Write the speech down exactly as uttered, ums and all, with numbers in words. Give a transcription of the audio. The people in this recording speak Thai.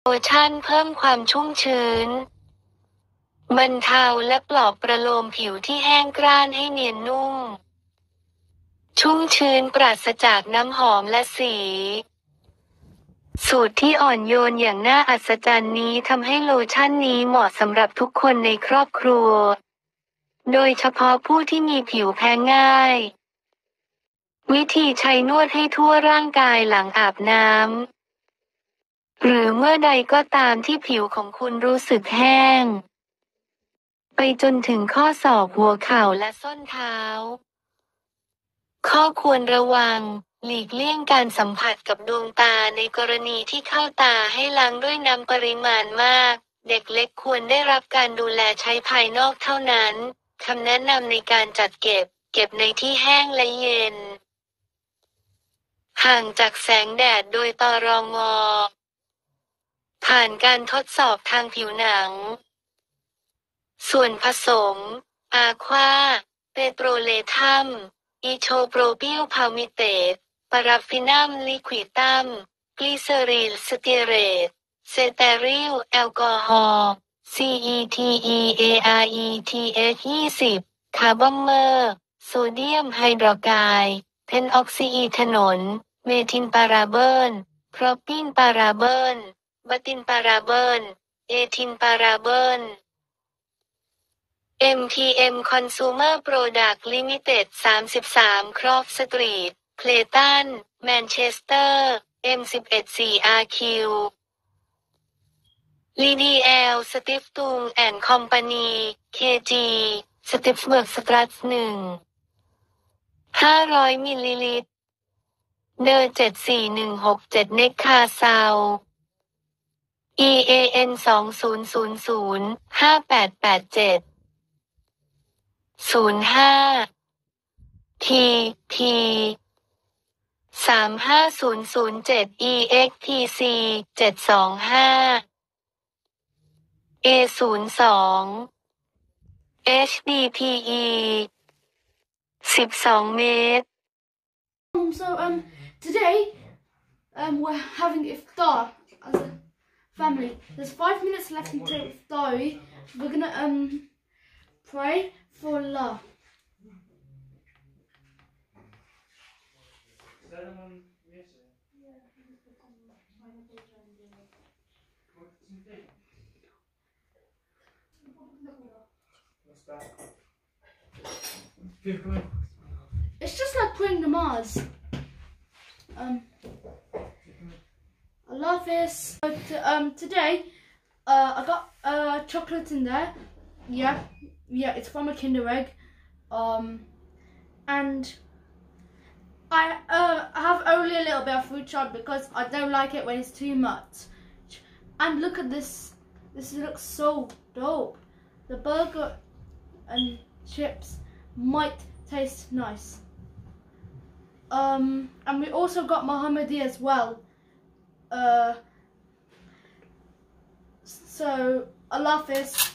โลชั่นเพิ่มความชุ่มชื้นบรรเทาและปลอบประโลมผิวที่แห้งกร้านให้เนียนนุ่มชุ่มชื้นปราศจากน้ำหอมและสีสูตรที่อ่อนโยนอย่างน่าอัศจรรย์นี้ทำให้โลชั่นนี้เหมาะสำหรับทุกคนในครอบครัวโดยเฉพาะผู้ที่มีผิวแพ้ง่ายวิธีใช้นวดให้ทั่วร่างกายหลังอาบน้ำหรือเมื่อใดก็ตามที่ผิวของคุณรู้สึกแห้งไปจนถึงข้อศอกหัวเข่าและส้นเท้าข้อควรระวังหลีกเลี่ยงการสัมผัสกับดวงตาในกรณีที่เข้าตาให้ล้างด้วยน้ำปริมาณมากเด็กเล็กควรได้รับการดูแลใช้ภายนอกเท่านั้นคำแนะนำในการจัดเก็บเก็บในที่แห้งและเย็นห่างจากแสงแดดโดยตรง.ผ่านการทดสอบทางผิวหนังส่วนผสมอาควาเปโตรเลทัมอีโทโปรพิลพามิเตตปาราฟินัมลิควิตัมกลีเซอรีลสเตียเรตเซเตริลแอลกอฮอล์ ซี อี ที อี เอ อาร์ อี ที เอช ยี่สิบ คาร์บอมเมอร์โซเดียมไฮดรอกไดด์เพนออกซิอีทานนเมทิลปาราเบิลโพรปีนปาราเบิลบัตินปาราเบิลเอทิลปาราเบิล เอ็ม ที เอ็ม Consumer Product Limited สามสิบสาม Croft Street เพลตัน แมนเชสเตอร์ เอ็ม สิบเอ็ด สี่ อาร์ คิว ลี ดี แอล Stiftung and Company เค จี Stiftung Stratz หนึ่ง ห้าร้อยมิลลิลิตรเดอเจ็ดสี่หนึ่งหกเจ็ดเนคคาซาว อี เอ เอ็น สอง ศูนย์ ศูนย์ ศูนย์ ห้า แปด แปด เจ็ด ศูนย์ ห้า ที พี สาม ห้า ศูนย์ ศูนย์ เจ็ด อี เอ็กซ์ ที ซี เจ็ด สอง ห้า เอ ศูนย์ สอง เอช ดี พี อี สิบสอง เมตร So um today um we're having iftar as a family. There's five minutes left until iftari. We're gonna um pray for Allah. It's just like praying namaz. Um, I love this. Um, today, uh, I got uh chocolate in there. Yeah, yeah, it's from a Kinder Egg. Um, and I uh I have only a little bit of fruit chop because I don't like it when it's too much. And look at this. This looks so dope. The burger and chips might taste nice. Um, and we also got Mohammadi as well. Uh, so, Allah Hafiz.